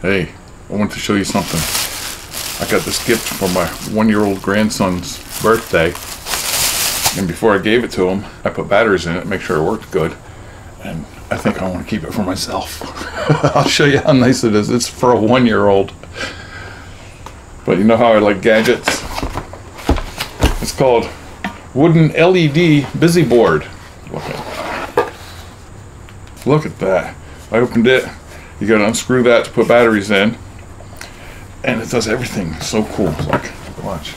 Hey, I want to show you something. I got this gift for my 1-year-old grandson's birthday, and before I gave it to him, I put batteries in it, make sure it worked good, and I think I want to keep it for myself. I'll show you how nice it is. It's for a 1-year-old. But you know how I like gadgets? It's called Wooden LED Busy Board. Look at that. I opened it. You gotta unscrew that to put batteries in. And it does everything so cool. Look, watch.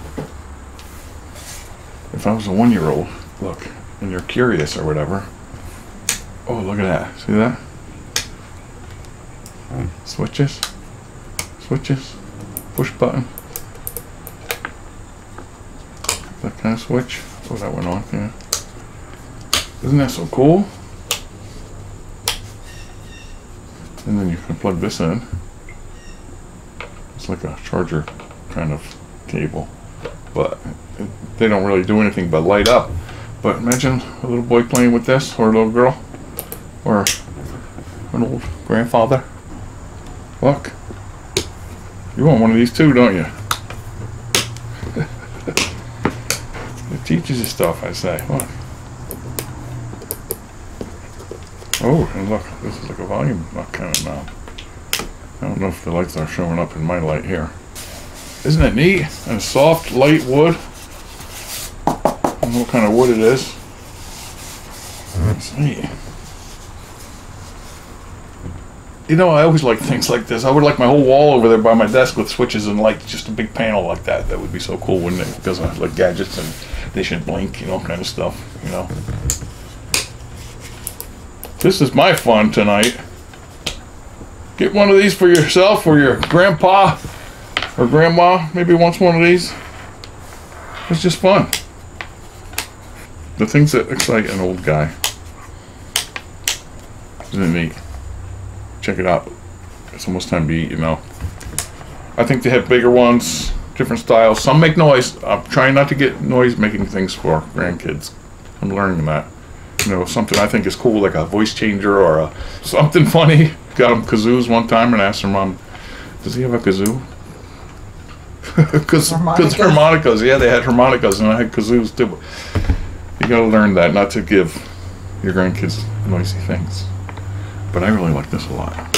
If I was a 1-year-old, look, and you're curious or whatever. Oh, look at that. See that? Switches. Switches. Push button. That kind of switch. Oh, that went on. Yeah. Isn't that so cool? And then you can plug this in. It's like a charger kind of cable, but they don't really do anything but light up. But imagine a little boy playing with this, or a little girl, or an old grandfather. Look, you want one of these too, don't you? It teaches you stuff, I say. Look. Oh, and look, this is like a volume kind of knob. I don't know if the lights are showing up in my light here. Isn't it neat? And soft, light wood. I don't know what kind of wood it is. It's neat. You know, I always like things like this. I would like my whole wall over there by my desk with switches and lights, just a big panel like that. That would be so cool, wouldn't it? Because I like gadgets and they should blink, you know, kind of stuff, you know. This is my fun tonight. Get one of these for yourself or your grandpa or grandma maybe wants one of these. It's just fun. The things that excite an old guy. Isn't it neat? Check it out. It's almost time to eat, you know. I think they have bigger ones, different styles. Some make noise. I'm trying not to get noise making things for grandkids. I'm learning that. You know, something I think is cool, like a voice changer or something funny. Got him kazoos one time and asked her mom, does he have a kazoo? Because harmonicas, yeah, they had harmonicas and I had kazoos too. You gotta learn that, not to give your grandkids noisy things. But I really like this a lot.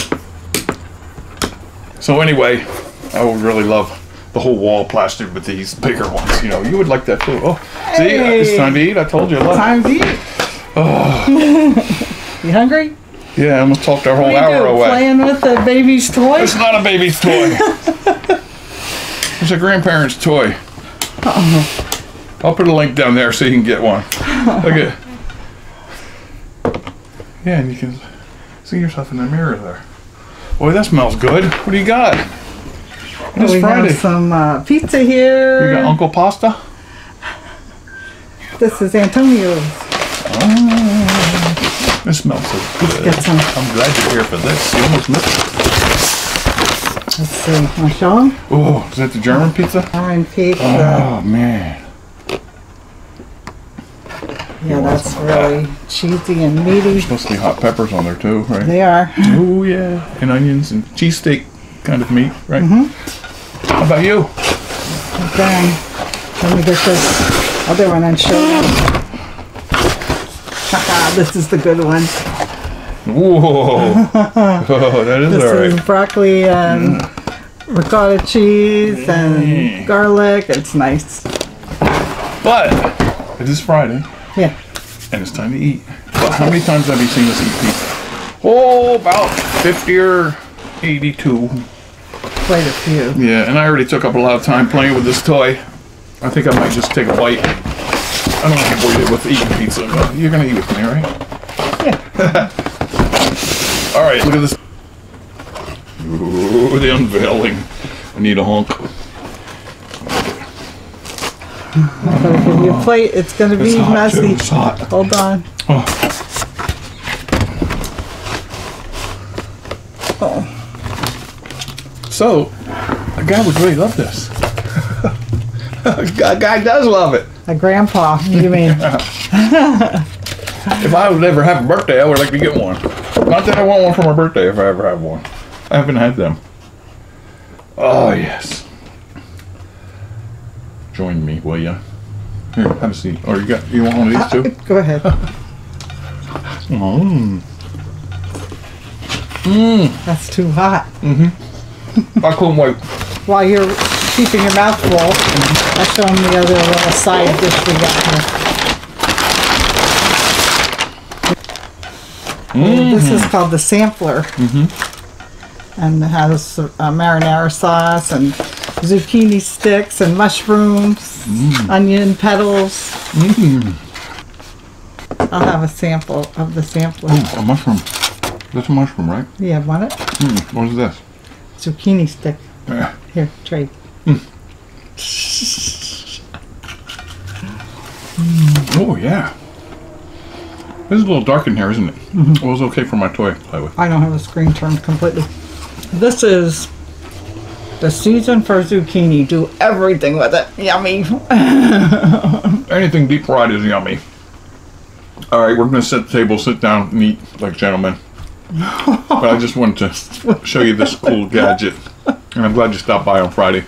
So anyway, I would really love the whole wall plastered with these bigger ones. You know, you would like that too. Oh, hey. See, it's time to eat. I told you. Time to eat. Oh. You hungry? Yeah, I almost talked our whole hour away. Playing with the baby's toy? It's not a baby's toy. It's a grandparent's toy. I'll put a link down there so you can get one. Look at. Yeah, and you can see yourself in the mirror there. Boy, that smells good. What do you got? It's Friday. Have some pizza here. You got Uncle Pasta? This is Antonio's. Oh, it smells so good. Get some. I'm glad you're here for this. You almost missed it. Let's see. Want to show them? Oh, is that the German pizza? German pizza. Oh, man. Yeah, that's really cheesy and meaty. Supposed to be hot peppers on there too, right? They are. Oh, yeah. And onions and cheesesteak kind of meat, right? Mm-hmm. How about you? Okay. Let me get this other one and show you. Haha, this is the good one. Whoa. Oh, that is all right. This is broccoli and ricotta cheese and garlic. It's nice. But it is Friday. Yeah. And it's time to eat. But how many times have you seen us eat pizza? Oh, about 50 or 82. Quite a few. Yeah, and I already took up a lot of time playing with this toy. I think I might just take a bite. I don't want to bore you with eating pizza, but you're going to eat with me, right? Yeah. All right, look at this. Ooh, the unveiling. I need a honk. I'm going to give you a plate. It's going to be messy. It's hot. Hold on. Oh. Oh. So, a guy would really love this. A guy does love it. A grandpa, you mean? If I would ever have a birthday, I would like to get one. Not that I want one for my birthday if I ever have one. I haven't had them. Oh, yes. Join me, will ya? Here, have a seat. Or you want one of these too? Go ahead. That's too hot. I couldn't wait. While you're keeping your mouth full, I'll show them the other little side dish we got here. This is called the sampler. And it has marinara sauce and zucchini sticks and mushrooms, onion petals. I'll have a sample of the sampler. Oh, a mushroom. That's a mushroom, right? Yeah, want it? What is this? Zucchini stick. Yeah. Here, trade. Oh, yeah. This is a little dark in here, isn't it? It was okay for my toy to play with. I don't have the screen turned completely. This is the season for zucchini. Do everything with it. Yummy. Anything deep fried is yummy. All right, we're going to set the table, sit down, and eat like gentlemen. But I just wanted to show you this cool gadget. And I'm glad you stopped by on Friday.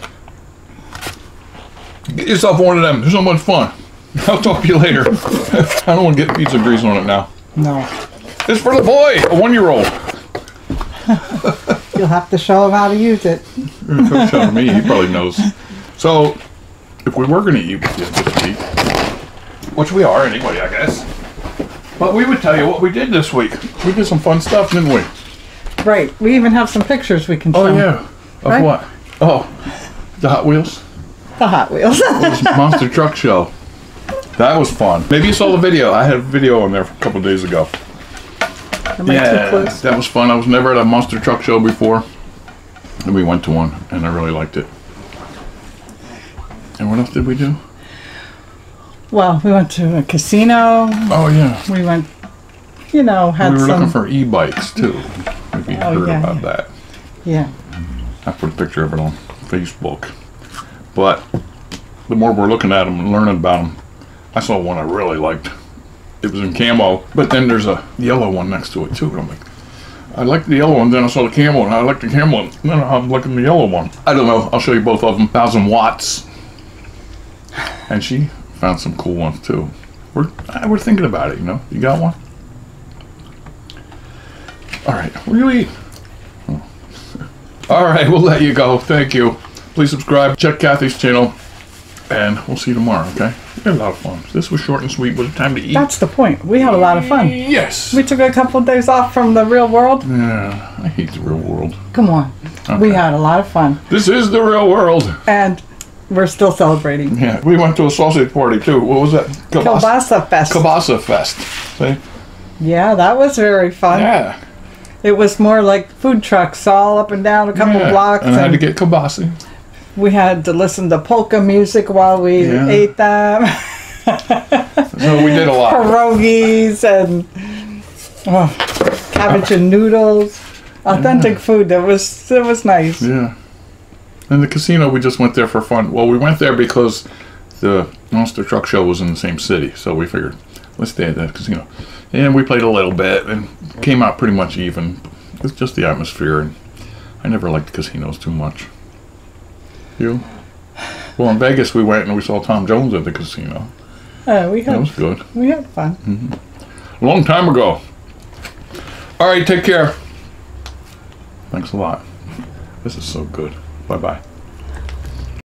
Get yourself one of them. They're so much fun. I'll talk to you later. I don't want to get pizza grease on it now. No. It's for the boy, a 1-year-old. You'll have to show him how to use it. Don't show me, he probably knows. So, if we were going to eat with you this week, which we are anyway, I guess, but we would tell you what we did this week. We did some fun stuff, didn't we? Right. We even have some pictures we can show. Oh, yeah. Of Right? what? Oh, the Hot Wheels? The Hot Wheels. This monster truck show. That was fun. Maybe you saw the video. I had a video on there a couple days ago. Am I too close? That was fun. I was never at a monster truck show before. And we went to one, and I really liked it. And what else did we do? Well, we went to a casino. Oh, yeah. We went, you know, had We were some. looking for e-bikes, too. If you heard yeah, about yeah. that. Yeah. I put a picture of it on Facebook. But the more we're looking at them and learning about them, I saw one I really liked. It was in camo, but then there's a yellow one next to it too. And I'm like, I liked the yellow one, then I saw the camo, and I liked the camo, and then I'm liking the yellow one. I don't know. I'll show you both of them. 1,000 watts. And she found some cool ones too. We're thinking about it, you know. You got one? All right. What do you eat? Oh. All right, we'll let you go. Thank you. Please subscribe. Check Kathy's channel. And we'll see you tomorrow, okay? We had a lot of fun. This was short and sweet. Was it time to eat? That's the point. We had a lot of fun. Yes. We took a couple of days off from the real world. Yeah, I hate the real world. Come on. We had a lot of fun. This is the real world. And we're still celebrating. Yeah, we went to a sausage party too. What was that? Kielbasa Fest. Kielbasa Fest. See? Yeah, that was very fun. Yeah. It was more like food trucks all up and down a couple blocks. And I had to get kielbasa. We had to listen to polka music while we ate them. So we did a lot. Pierogies and cabbage and noodles. Authentic food. It was nice. Yeah. And the casino, we just went there for fun. Well, we went there because the monster truck show was in the same city. So we figured, let's stay at that casino. And we played a little bit and came out pretty much even. It's just the atmosphere. And I never liked casinos too much. You? Well, in Vegas, we went and we saw Tom Jones at the casino. That was good. We had fun. A long time ago. All right, take care. Thanks a lot. This is so good. Bye-bye.